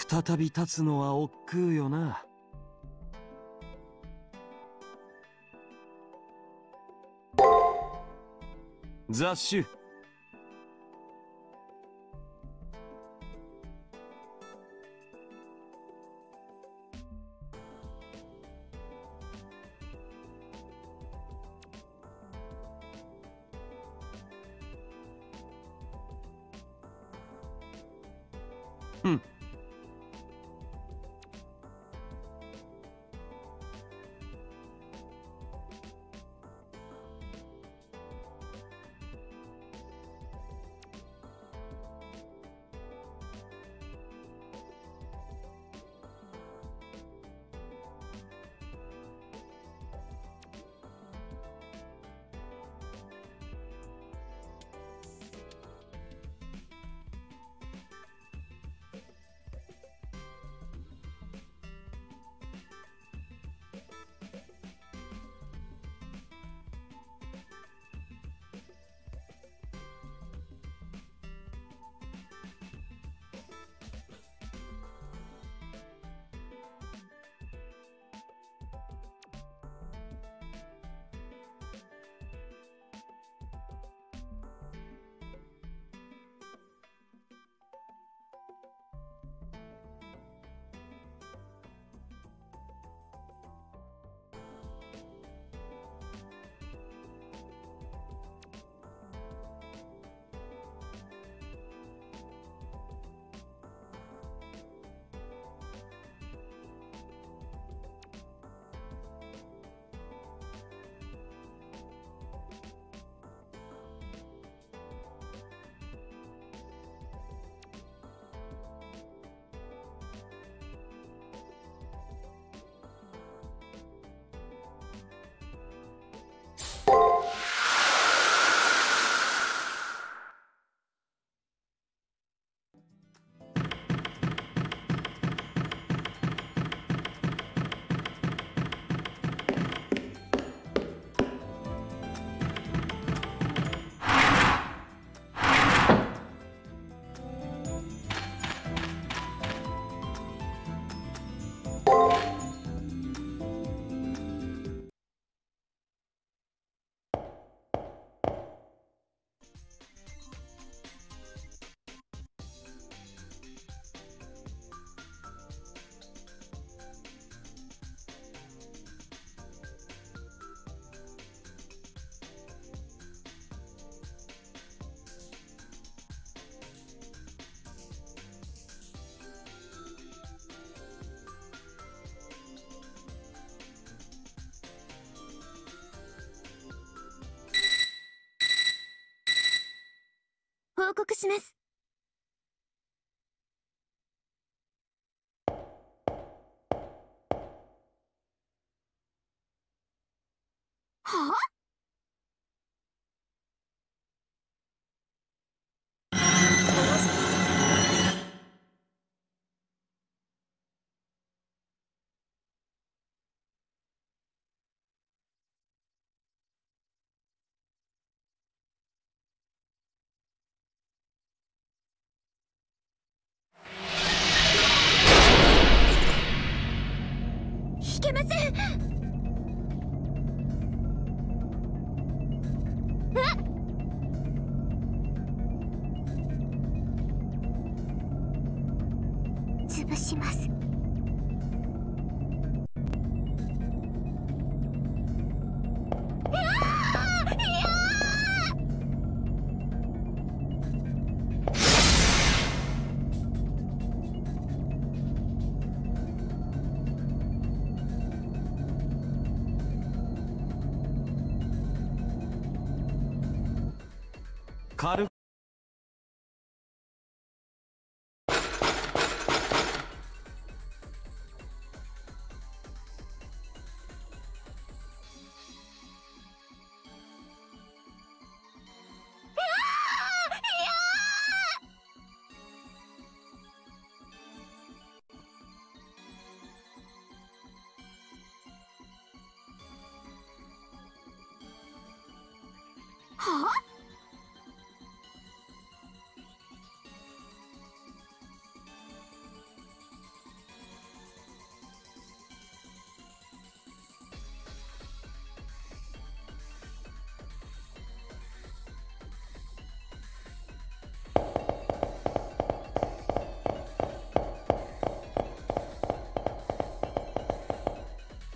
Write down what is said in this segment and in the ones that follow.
再び立つのは億劫よな。雑種。うん。 報告します。はあ？いけません。潰します。 軽く。 はあ？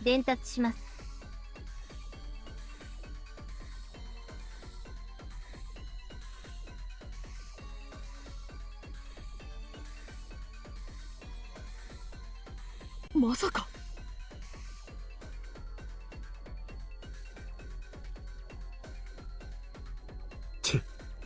伝達します。 まさか。 ち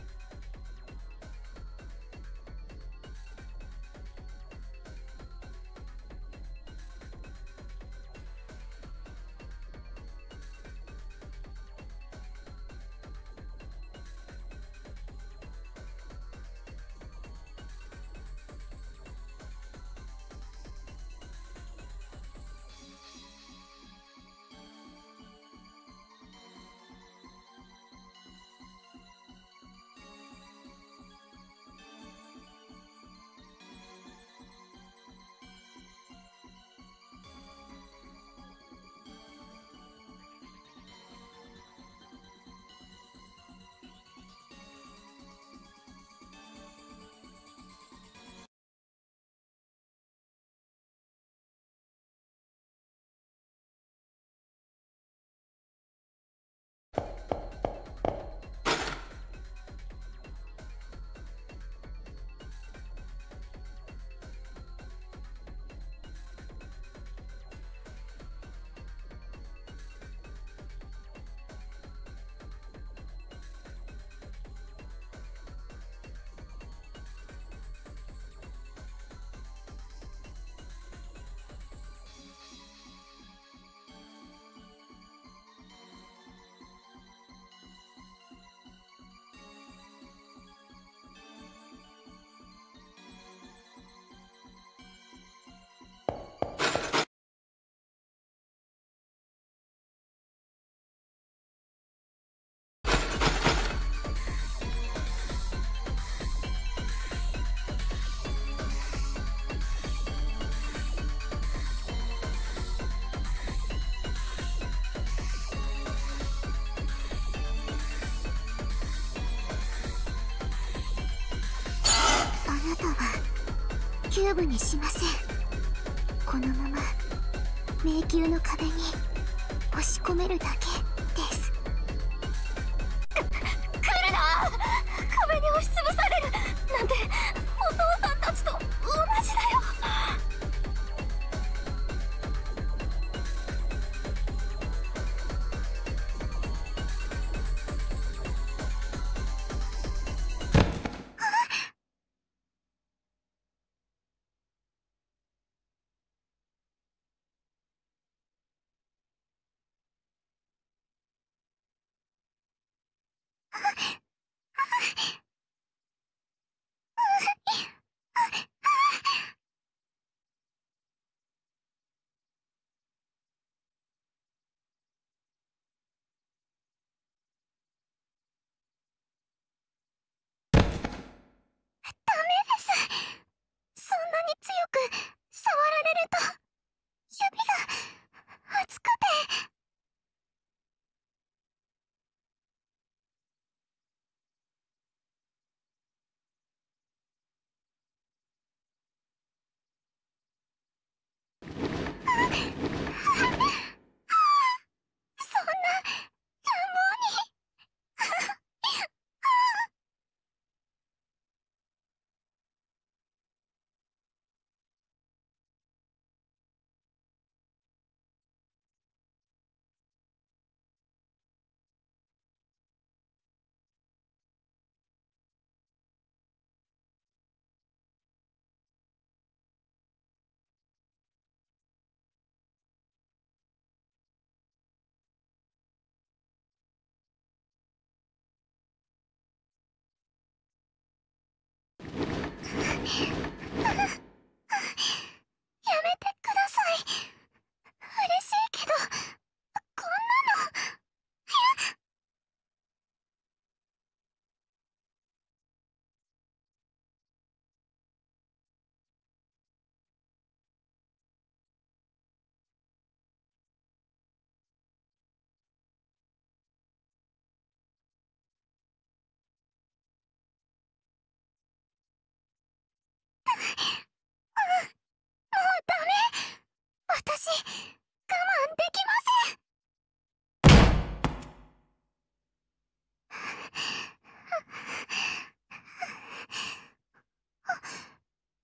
あなたはキューブにしません。このまま迷宮の壁に押し込めるだけです。来るな！壁に押しつぶされるなんてお父さんたちと同じだよ。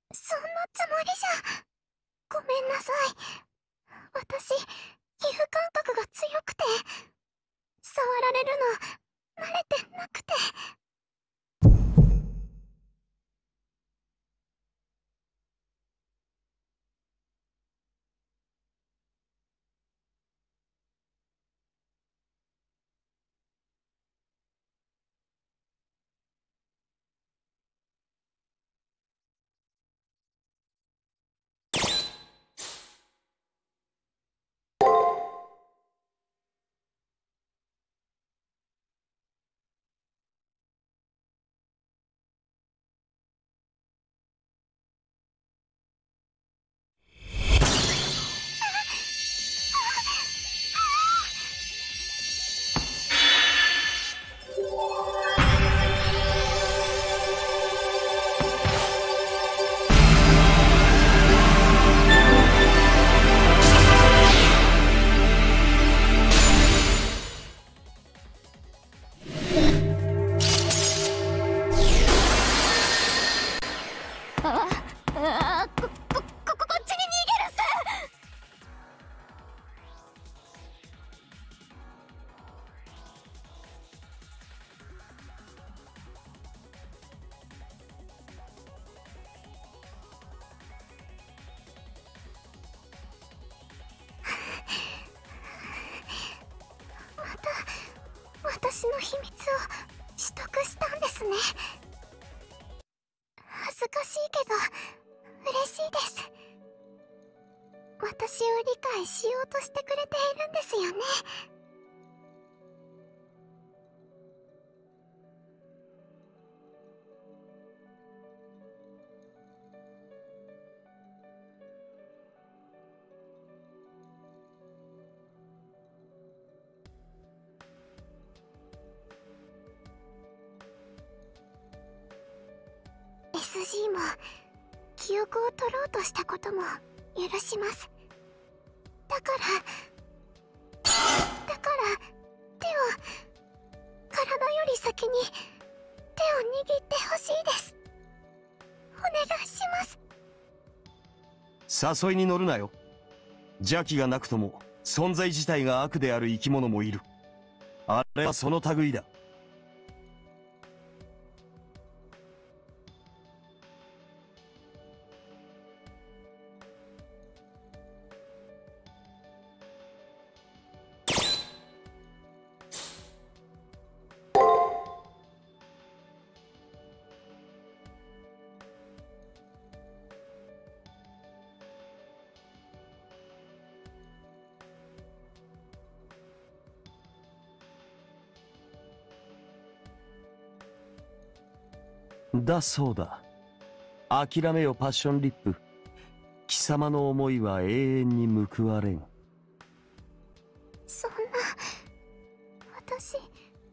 そんなつもりじゃ。ごめんなさい。私、皮膚感覚が強くて、触られるの慣れてなくて。こっちに逃げるっす。私の秘密を取得したんですね。恥ずかしいけど嬉しいです。私を理解しようとしてくれているんですよね。SG も記憶を取ろうとしたことも許します。だから手を、体より先に手を握ってほしいです。お願いします。誘いに乗るなよ。邪気がなくとも存在自体が悪である生き物もいる。あれはその類だ。だそうだ。諦めよパッションリップ。貴様の思いは永遠に報われん。 そんな、私は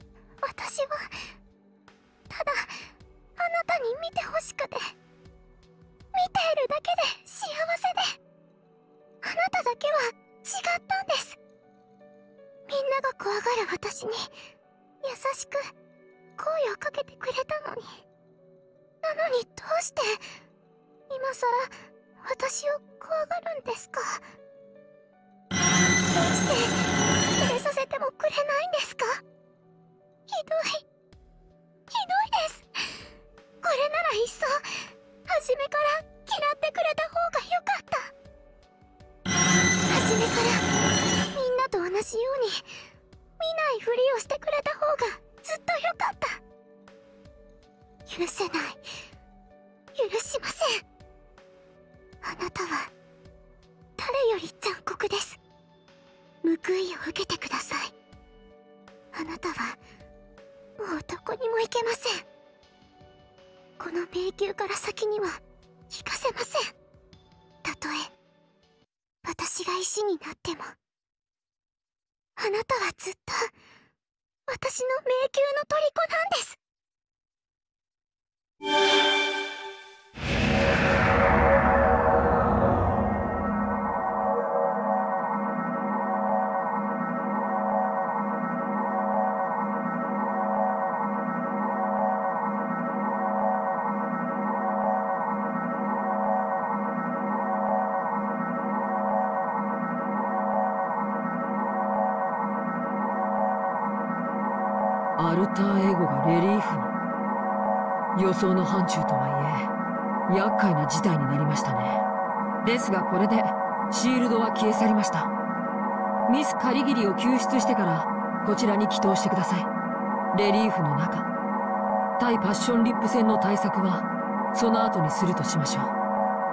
ただあなたに見てほしくて、見ているだけで幸せで、あなただけは違ったんです。みんなが怖がる私に優しく声をかけてくれたのに、なのにどうして今さら私を怖がるんですか？どうして触れさせてもくれないんですか？ひどいです。これならいっそ初めから嫌ってくれた方がよかった。初めからみんなと同じように見ないふりをしてくれた方がずっとよかった。許せない。許しません。あなたは誰より残酷です。報いを受けてください。あなたはもうどこにも行けません。この迷宮から先には行かせません。たとえ私が石になっても、あなたはずっと私の迷宮の虜なんです。 ルターエゴがレリーフに。予想の範疇とはいえ厄介な事態になりましたね。ですがこれでシールドは消え去りました。ミスカリギリを救出してからこちらに帰投してください。レリーフの中、対パッションリップ戦の対策はその後にするとしましょう。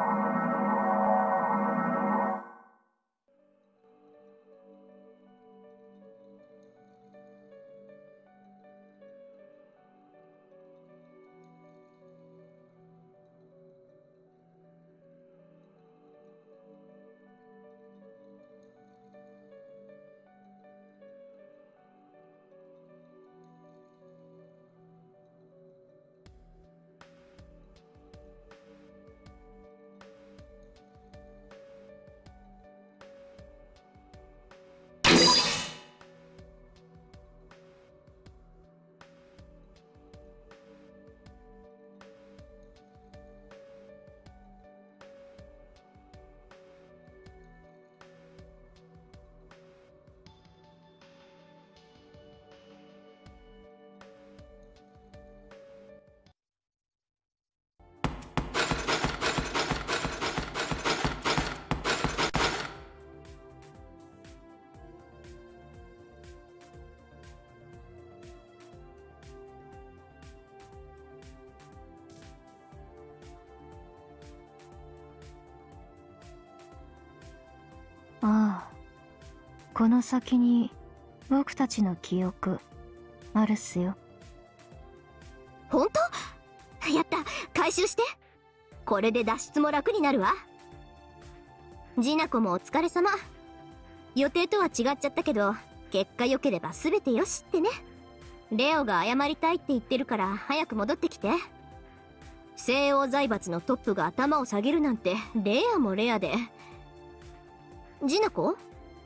ああ、この先に僕たちの記憶あるっすよ。 本当？やった、回収して。これで脱出も楽になるわ。ジナコもお疲れ様。予定とは違っちゃったけど結果良ければ全てよしってね。レオが謝りたいって言ってるから早く戻ってきて。西欧財閥のトップが頭を下げるなんてレアもレアで。ジナコ？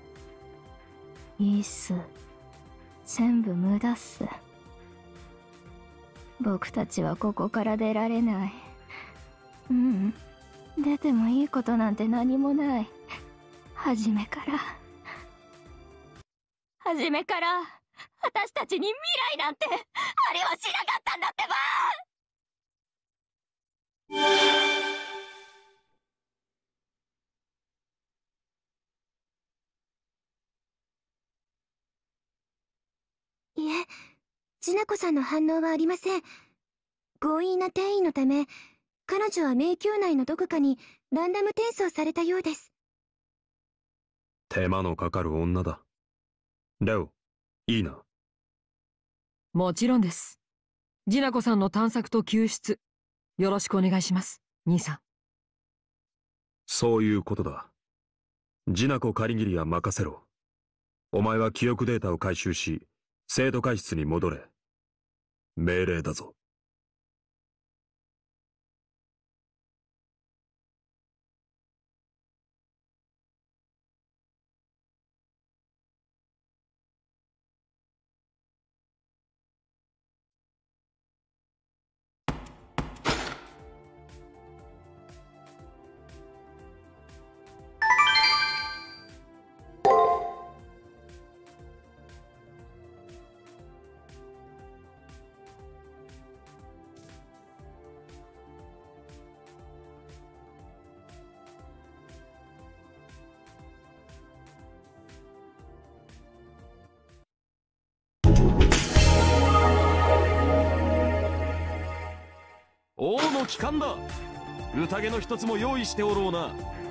いいっす。全部無駄っす。僕たちはここから出られない。出てもいいことなんて何もない。初めから私たちに未来なんてあれはしなかったんだってば。 いえ、ジナコさんの反応はありません。強引な転移のため、彼女は迷宮内のどこかにランダム転送されたようです。 手間のかかる女だ。レオ、いいな。 もちろんです。ジナコさんの探索と救出、よろしくお願いします、兄さん。 そういうことだ。ジナコカリギリは任せろ。お前は記憶データを回収し、生徒会室に戻れ。命令だぞ。 王の帰還だ。宴の一つも用意しておろうな。